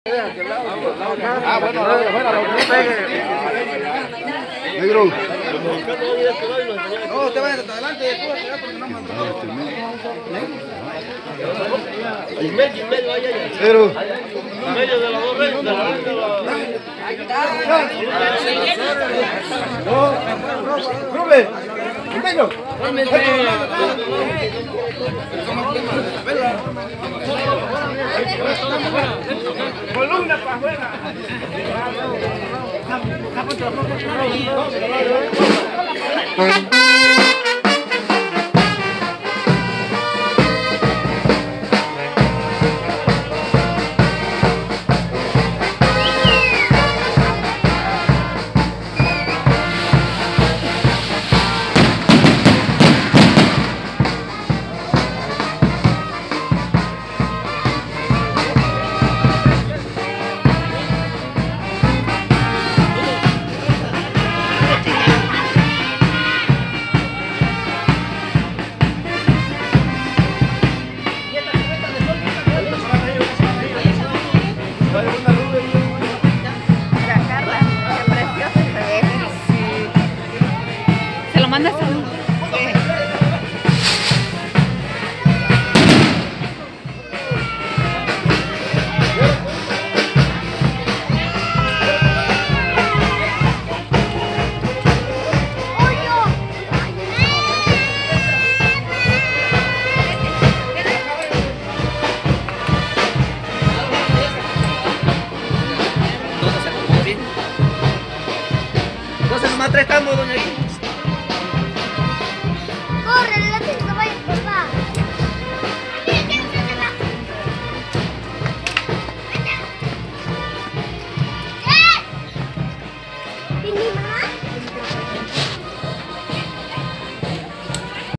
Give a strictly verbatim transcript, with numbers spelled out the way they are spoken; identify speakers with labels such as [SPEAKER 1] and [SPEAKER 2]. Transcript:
[SPEAKER 1] Ah, bueno, afuera, lo que pegue. Negro. No, te vayas hasta adelante, tú vas a porque no me en medio, en medio, ahí, ahí. Negro. En medio de las dos redes, de la red de la... No, Rubén, en medio. Columna para afuera.
[SPEAKER 2] Mandas a...
[SPEAKER 3] Entonces nomás tres estamos, doña.